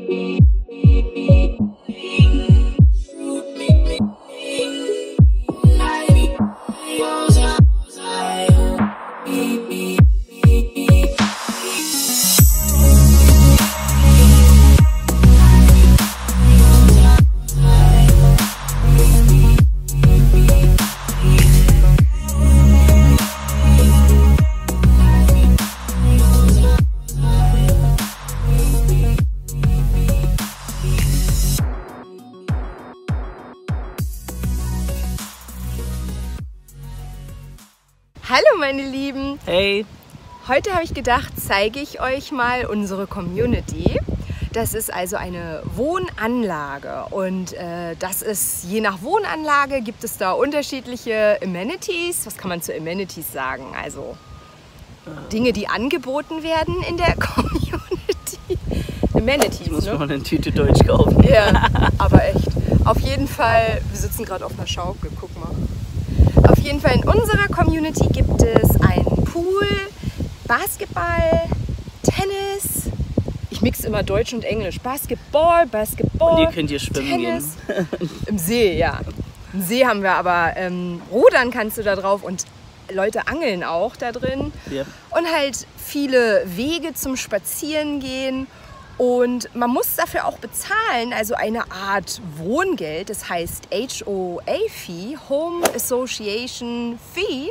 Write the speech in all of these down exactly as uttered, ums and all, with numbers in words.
Hallo meine Lieben! Hey! Heute habe ich gedacht, zeige ich euch mal unsere Community. Das ist also eine Wohnanlage und äh, das ist, je nach Wohnanlage gibt es da unterschiedliche Amenities. Was kann man zu Amenities sagen? Also Dinge, die angeboten werden in der Community. Amenities, Ich muss ne? mal eine Tüte Deutsch kaufen. Ja, aber echt. Auf jeden Fall, wir sitzen gerade auf einer Schaukel, guck mal. Auf jeden Fall in unserer Community gibt es einen Pool, Basketball, Tennis. Ich mixe immer Deutsch und Englisch. Basketball, Basketball. Und ihr könnt hier schwimmen Tennis. gehen. Im See, ja. Im See haben wir aber ähm, Rudern kannst du da drauf und Leute angeln auch da drin. Ja. Und halt viele Wege zum Spazierengehen. Und man muss dafür auch bezahlen, also eine Art Wohngeld, das heißt H O A-Fee, Home Association Fee.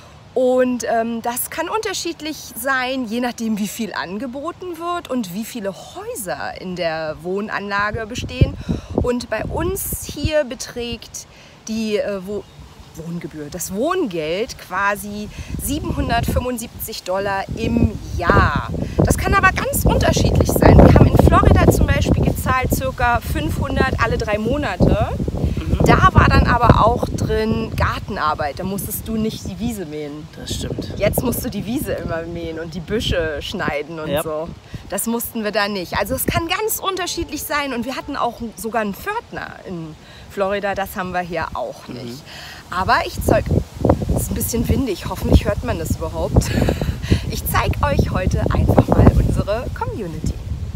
Und ähm, das kann unterschiedlich sein, je nachdem wie viel angeboten wird und wie viele Häuser in der Wohnanlage bestehen. Und bei uns hier beträgt die äh, Wo Wohngebühr, das Wohngeld quasi siebenhundertfünfundsiebzig Dollar im Jahr. Das kann aber ganz unterschiedlich sein. Wir haben in Florida zum Beispiel gezahlt ca. fünfhundert alle drei Monate. Mhm. Da war dann aber auch drin Gartenarbeit, da musstest du nicht die Wiese mähen. Das stimmt. Jetzt musst du die Wiese immer mähen und die Büsche schneiden und ja. so. Das mussten wir da nicht. Also es kann ganz unterschiedlich sein und wir hatten auch sogar einen Pförtner in Florida, das haben wir hier auch nicht. Mhm. Aber ich zeige, es ist ein bisschen windig, hoffentlich hört man das überhaupt. Ich zeige euch heute einfach mal unsere Community.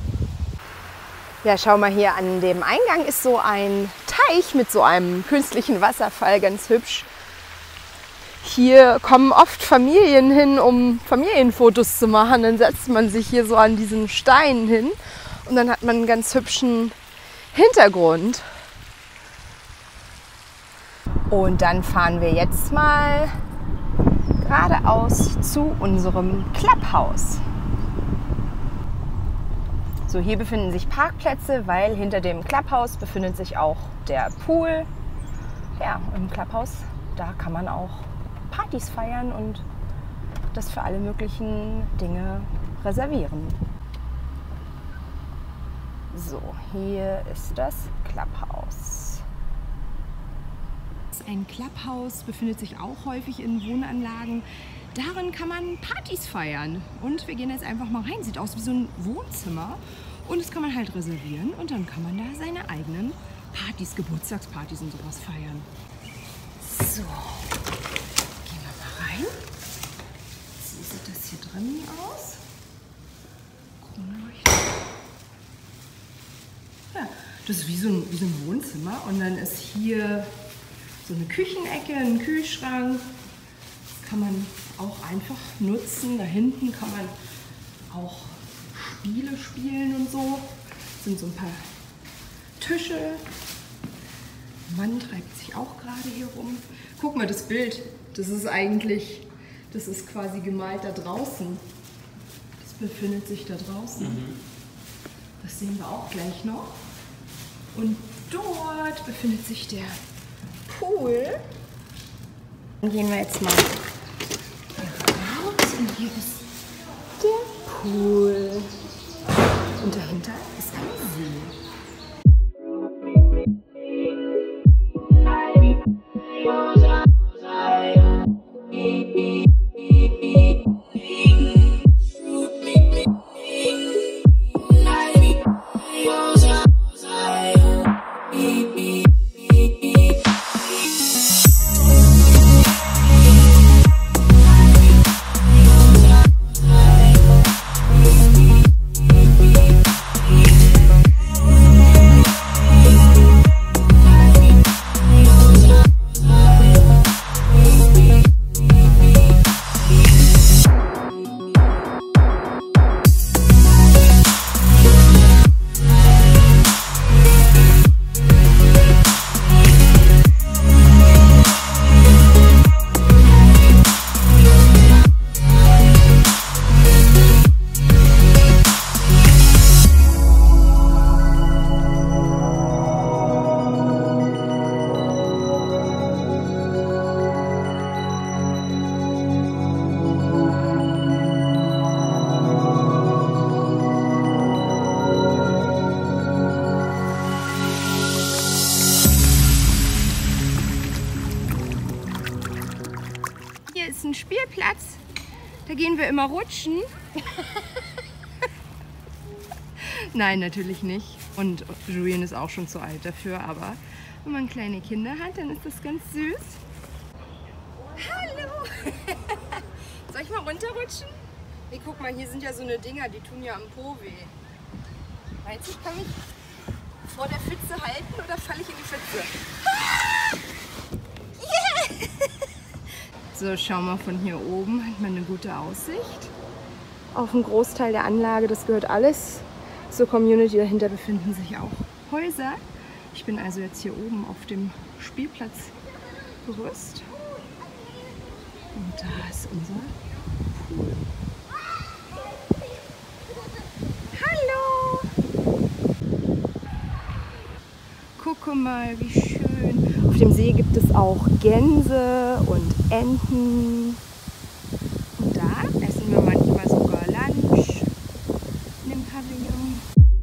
Ja, schau mal, hier an dem Eingang ist so ein Teich mit so einem künstlichen Wasserfall, ganz hübsch. Hier kommen oft Familien hin, um Familienfotos zu machen. Dann setzt man sich hier so an diesen Stein hin und dann hat man einen ganz hübschen Hintergrund. Und dann fahren wir jetzt mal geradeaus zu unserem Clubhouse. So, hier befinden sich Parkplätze, weil hinter dem Clubhouse befindet sich auch der Pool. Ja, im Clubhouse, da kann man auch Partys feiern und das für alle möglichen Dinge reservieren. So, hier ist das Clubhouse. Ein Clubhouse befindet sich auch häufig in Wohnanlagen. Darin kann man Partys feiern. Und wir gehen jetzt einfach mal rein. Sieht aus wie so ein Wohnzimmer. Und das kann man halt reservieren. Und dann kann man da seine eigenen Partys, Geburtstagspartys und sowas feiern. So, gehen wir mal rein. So sieht das hier drin aus. Kronleuchter. Ja, das ist wie so ein, wie so ein Wohnzimmer. Und dann ist hier so eine Küchenecke, ein Kühlschrank. Das kann man auch einfach nutzen. Da hinten kann man auch Spiele spielen und so. Das sind so ein paar Tische. Der Mann treibt sich auch gerade hier rum. Guck mal, das Bild, das ist eigentlich, das ist quasi gemalt da draußen. Das befindet sich da draußen. Mhm. Das sehen wir auch gleich noch. Und dort befindet sich der Pool. Dann gehen wir jetzt mal raus und hier ist der Pool. Und dahinter ist ein See. Spielplatz. Da gehen wir immer rutschen. Nein, natürlich nicht. Und Julian ist auch schon zu alt dafür, aber wenn man kleine Kinder hat, dann ist das ganz süß. Hallo! Soll ich mal runterrutschen? Hey, guck mal, hier sind ja so eine Dinger, die tun ja am Po weh. Meinst du, ich kann mich vor der Pfütze halten oder falle ich in die Pfütze? Ah! Yeah! So, schau mal, von hier oben hat man eine gute Aussicht auf einen Großteil der Anlage. Das gehört alles zur Community. Dahinter befinden sich auch Häuser. Ich bin also jetzt hier oben auf dem Spielplatzgerüst. Und da ist unser Pool. Hallo! Gucke mal, wie schön. Auf dem See gibt es auch Gänse und Enten. Und da essen wir manchmal sogar Lunch in dem Pavillon.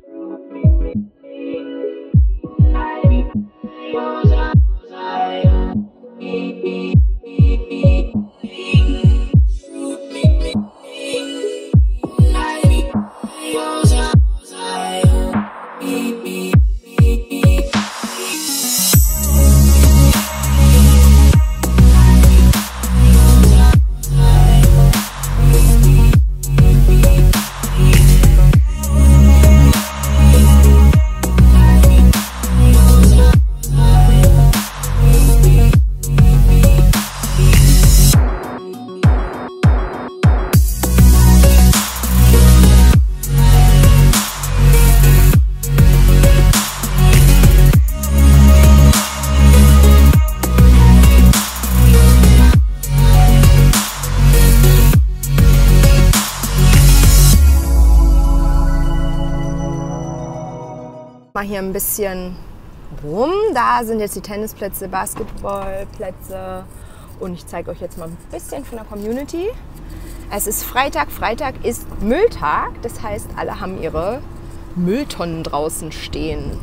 Mal hier ein bisschen rum. Da sind jetzt die Tennisplätze, Basketballplätze und ich zeige euch jetzt mal ein bisschen von der Community. Es ist Freitag, Freitag ist Mülltag, das heißt, alle haben ihre Mülltonnen draußen stehen.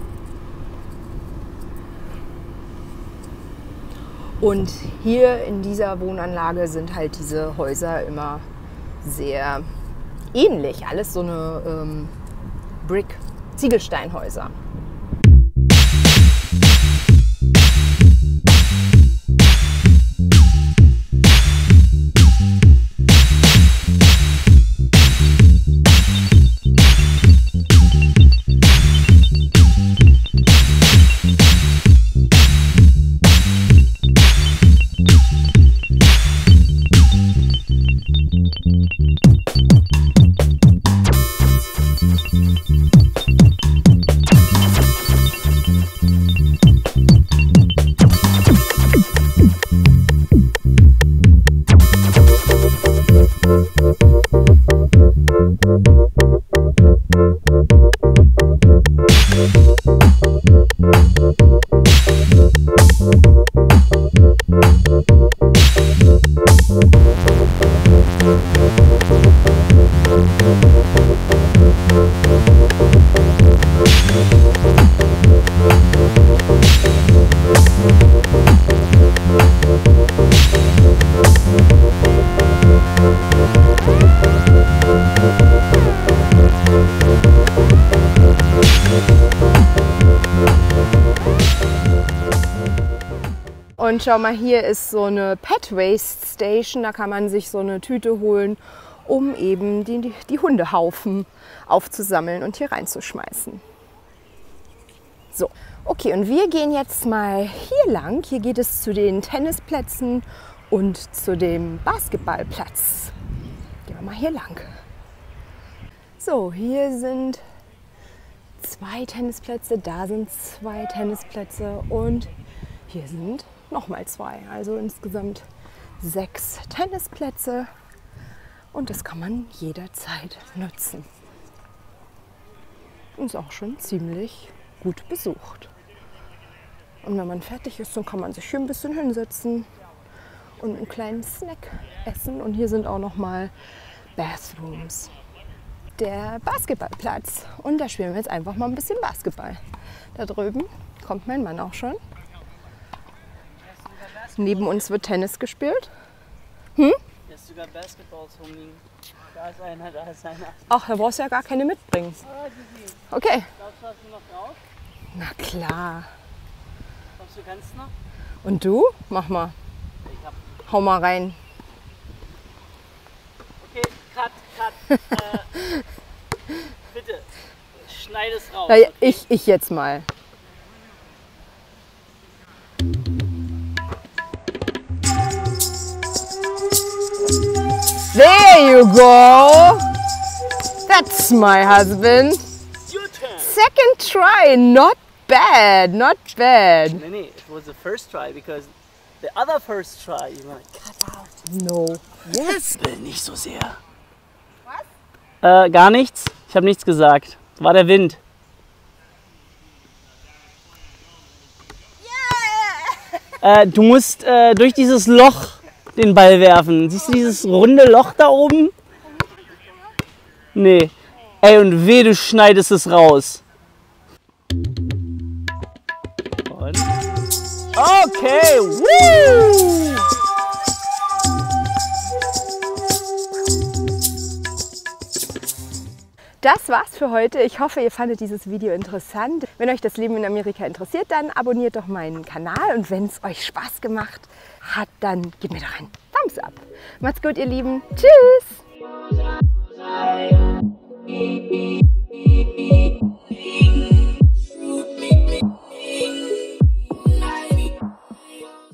Und hier in dieser Wohnanlage sind halt diese Häuser immer sehr ähnlich. Alles so eine ähm, Brick Ziegelsteinhäuser. Und schau mal, hier ist so eine Pet Waste Station, da kann man sich so eine Tüte holen, um eben die, die Hundehaufen aufzusammeln und hier reinzuschmeißen. So, okay, und wir gehen jetzt mal hier lang. Hier geht es zu den Tennisplätzen und zu dem Basketballplatz. Gehen wir mal hier lang. So, hier sind zwei Tennisplätze, da sind zwei Tennisplätze und hier sind nochmal zwei. Also insgesamt sechs Tennisplätze und das kann man jederzeit nutzen. Und ist auch schon ziemlich gut besucht. Und wenn man fertig ist, dann kann man sich hier ein bisschen hinsetzen und einen kleinen Snack essen. Und hier sind auch nochmal Bathrooms. Der Basketballplatz. Und da spielen wir jetzt einfach mal ein bisschen Basketball. Da drüben kommt mein Mann auch schon. Neben uns wird Tennis gespielt. Hm? Hier ist sogar Basketballs rumliegen. Da ist einer, da ist einer. Ach, da brauchst du ja gar keine mitbringen. Okay. Glaubst du, hast du noch drauf? Na klar. Glaubst du, kannst noch? Und du? Mach mal. Ich hab. Hau mal rein. Okay, cut, cut. äh, bitte, schneid es raus. Na, Okay? ich, ich jetzt mal. There you go. That's my husband. Your turn. Second try, not bad, not bad. Nee, nee, it was the first try because the other first try you wanna cut out. No. Yes. Will nicht so sehr. Was? Äh, gar nichts. Ich habe nichts gesagt. Das war der Wind. Yeah. Äh, du musst äh, durch dieses Loch den Ball werfen. Siehst du dieses runde Loch da oben? Nee. Ey, und weh, du schneidest es raus. Und? Okay, woo! Das war's für heute. Ich hoffe, ihr fandet dieses Video interessant. Wenn euch das Leben in Amerika interessiert, dann abonniert doch meinen Kanal. Und wenn es euch Spaß gemacht hat, dann gebt mir doch einen Thumbs up. Macht's gut, ihr Lieben. Tschüss!